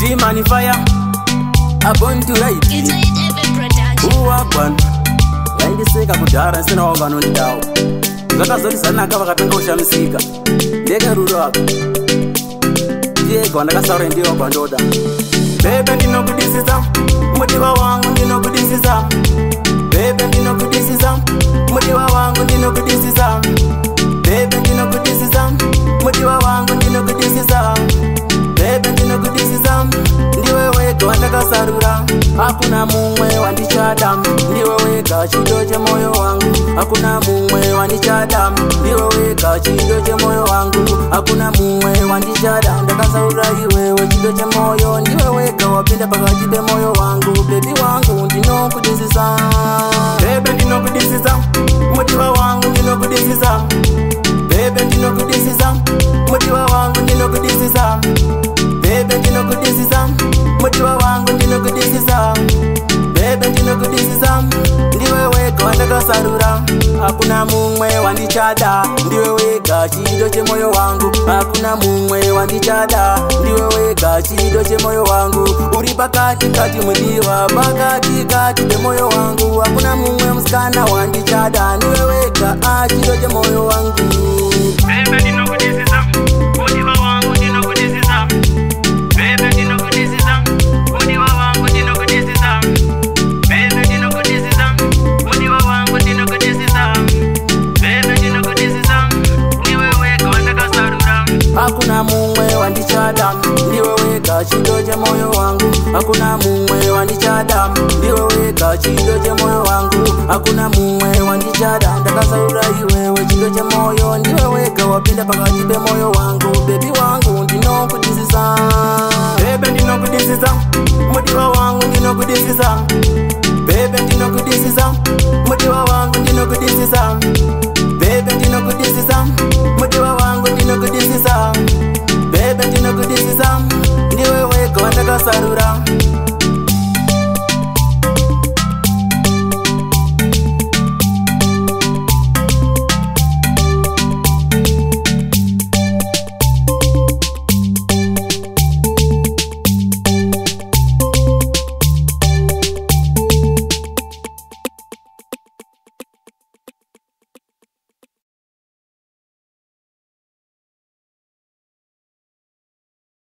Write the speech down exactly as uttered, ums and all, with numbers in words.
G-Money Fire, I'm born to ride. Who are one? When they say Kabudara and Sena Ogan on the down. Zakazoli Sanaka Vakatango Shamsika. Nega Rurak. Diego and Kasar and Dio Bandoda. Baby, you know good this is up. Motiva Wang, you know good this is up. Baby, you know good this is up. Motiva Wang, you know good this is up. Baby, you know good this is up. Motiva Wang, you know good this is up. Baby, you know good this is up. Ndiwe weka wandaka sarura. Hakuna mumwe wandichada. Ndiwe weka chidoje moyo wangu. Hakuna mumwe wandichada. Ndiwe weka chidoje moyo wangu. Hakuna mumwe wandichada. Ndaka sarura iwewe chidoje moyo. Ndiwe weka wapinda paka jibe moyo wangu. Baby wangu ndino kudisisa. Baby ndino kudisisa. Motiva wangu ndino kudisisa. Baby ndino kudisisa. Motiva wangu ndino kudisisa. Baby ndino kudisisa. Motiva wangu ndino kudisisa. Baby ndino kudisisa. Ndiwe weka wandaka sarura. Hakuna mumwe wandichada. Ndiwe weka chidoje moyo wangu. Hakuna mumwe wandichada. Ndiwe weka chidoje moyo wangu. Uri pakati kati mudiwa. Pakati kati de moyo wangu. Hakuna mumwe mskana wandichada. Ndiwe weka chidoje moyo wangu. Baby ndino kudisisa. Motiva wangu ndino kudisisa. Baby ndino kudisisa. Motiva wangu ndino kudisisa. Baby ndino kudisisa. Motiva wangu ndino kudisisa. Baby ndino kudisisa. Ndiwe weka wandaka sarura. Hakuna mumwe wandichada. Ndiwe weka chidoje moyo wangu. Hakuna mumwe wandichada. Ndiwe weka chidoje moyo wangu. Hakuna mumwe wandichada. Ndaka sarura iwewe chidoje moyo. Ndiwe weka wapinda paka jibe moyo wangu. Baby wangu ndino kudisisa. Baby ndino kudisisa. Motiva wangu ndino kudisisa. Baby ndino kudisisa. Motiva wangu ndino kudisisa.